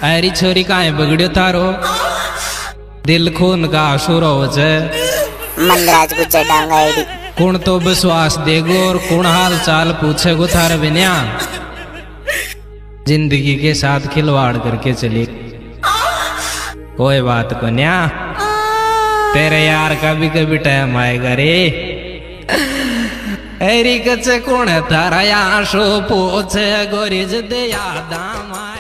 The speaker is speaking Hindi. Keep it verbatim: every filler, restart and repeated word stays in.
अरी छोरी काहे बगड़ियो थारो दिल खून का आशुरो हो जाए मनराज गुजर डांगा एडी कौन तो विश्वास देगो और कौन हाल चाल पूछेगो थारे बिना जिंदगी के साथ खिलवाड़ करके चली कोई बात को न्या तेरे यार का भी कभी टाइम आएगा रे एरी कचे कौन है थारा याशो पूछे गोरी जदे याद